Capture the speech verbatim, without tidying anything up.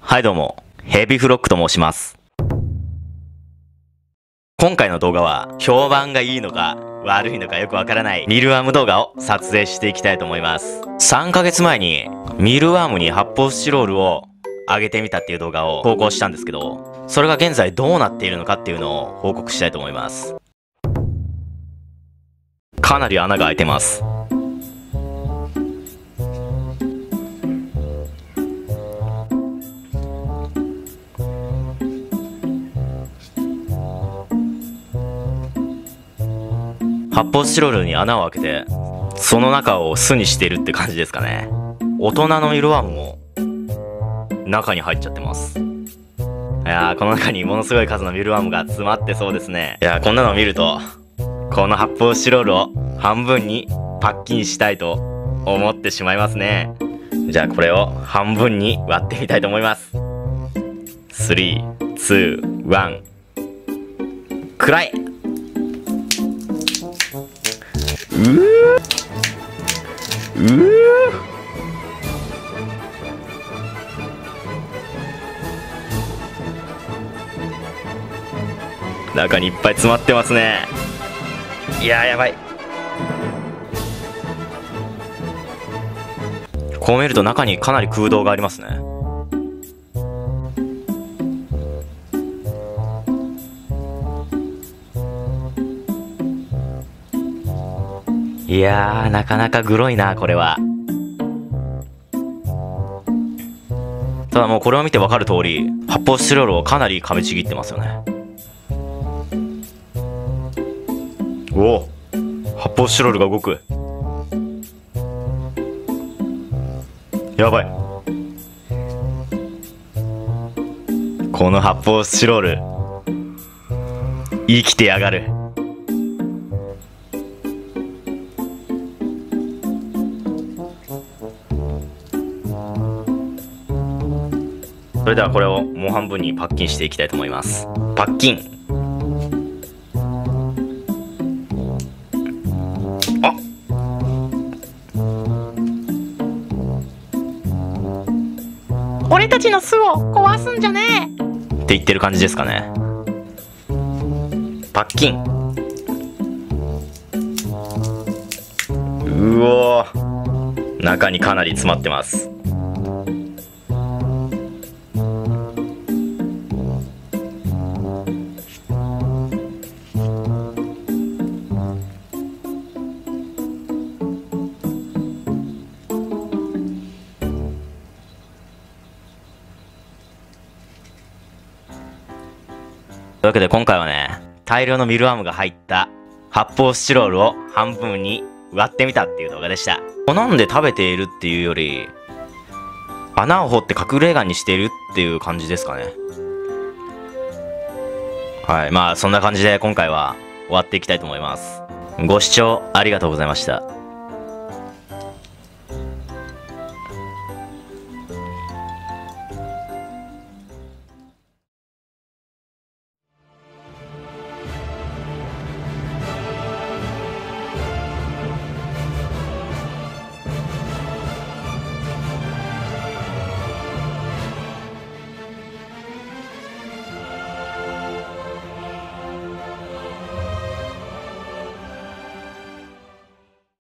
はいどうも、ヘビフロックと申します。今回の動画は、評判がいいのか、悪いのかよくわからないミルワーム動画を撮影していきたいと思います。さんかげつまえに、ミルワームに発泡スチロールを上げてみたっていう動画を投稿したんですけど、それが現在どうなっているのかっていうのを報告したいと思います。かなり穴が開いてます。発泡スチロールに穴を開けて、その中を巣にしているって感じですかね。大人のミルワームも中に入っちゃってます。いやー、この中にものすごい数のミルワームが詰まってそうですね。いやー、こんなのを見ると、この発泡スチロールを半分にパッキンしたいと思ってしまいますね。じゃあこれを半分に割ってみたいと思います。スリー、ツー、ワン。くらい。うーうー中にいっぱい詰まってますね。いやー、やばい。こう見ると中にかなり空洞がありますね。いやー、なかなかグロいな、これは。ただもうこれを見てわかる通り、発泡スチロールをかなり噛みちぎってますよね。おお、発泡スチロールが動く。やばい。この発泡スチロール、生きてやがる。それではこれをもう半分にパッキンしていきたいと思います。パッキン。あっ、 俺たちの巣を壊すんじゃねえって言ってる感じですかね。パッキン。うおー、中にかなり詰まってます。というわけで今回はね、大量のミルワームが入った発泡スチロールを半分に割ってみたっていう動画でした。好んで食べているっていうより、穴を掘って隠れ家にしているっていう感じですかね。はい、まあそんな感じで今回は終わっていきたいと思います。ご視聴ありがとうございました。